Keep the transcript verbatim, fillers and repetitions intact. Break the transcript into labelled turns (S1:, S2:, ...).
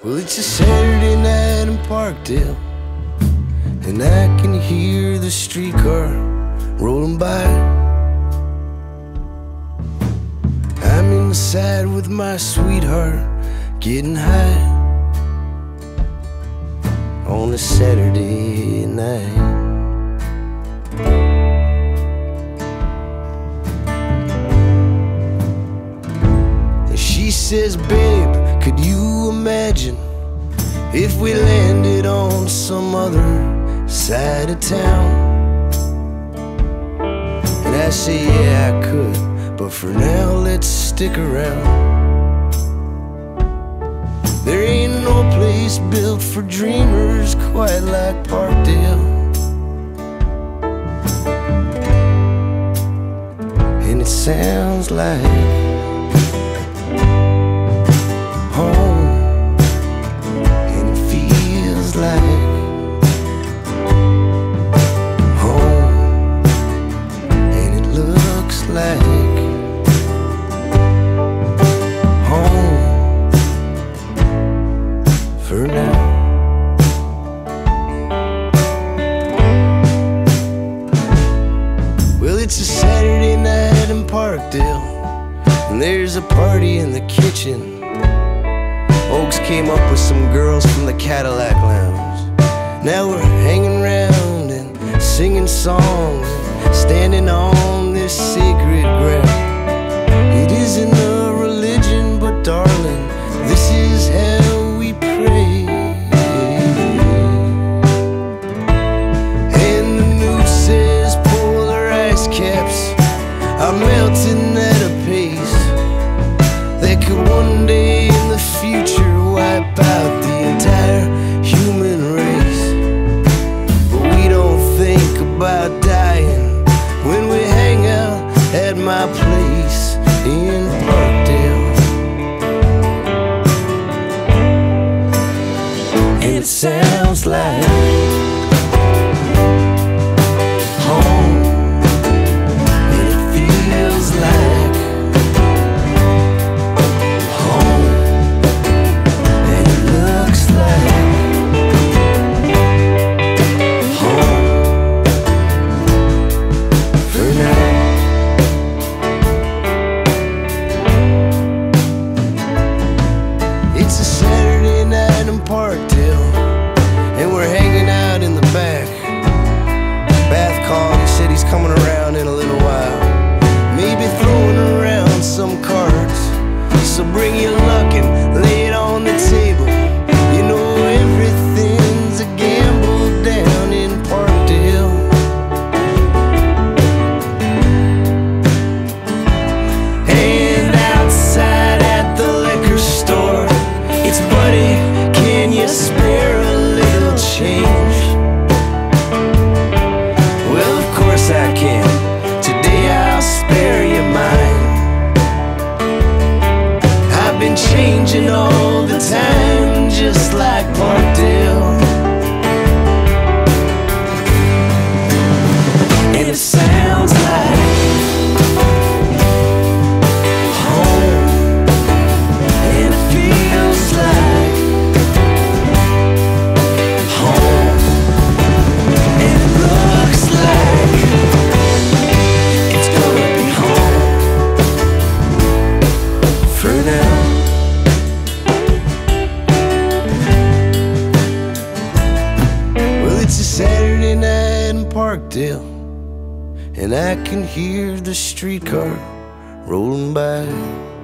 S1: Well, it's a Saturday night in Parkdale, and I can hear the streetcar rolling by. I'm inside with my sweetheart, getting high on a Saturday night. She says, babe, could you imagine if we landed on some other side of town? And I say, yeah, I could, but for now, let's stick around. There ain't no place built for dreamers quite like Parkdale, and it sounds like home, and it feels like home, and it looks like home for now. Well, it's a Saturday night in Parkdale, and there's a party in the kitchen. Oaks came up with some girls from the Cadillac Lounge. Now we're hanging around and singing songs and standing on this sacred ground. It isn't a religion, but darling, this is how we pray. And the news says polar ice caps are melting at a pace that could one day in the future wipe out the entire human race. But we don't think about dying when we hang out at my place in Parkdale. And it sounds like home, and it feels like home, and it looks like home for now. It's a Saturday night in Parkdale, and we're hanging out in the back. Bath called, he said he's coming around in a little while, maybe throwing around some cards. So bring your luck and lay it on the table. You know everything's a gamble down in Parkdale. And outside at the liquor store, it's, buddy, can you spare a little change? Well, of course I can. Today I'll spare you mine. I've been changing all the time, just like Parkdale. And it sounds like home, and it feels like home, and it looks like it's gonna be home for now. Well, it's a Saturday night in Parkdale, and I can hear the streetcar rolling by.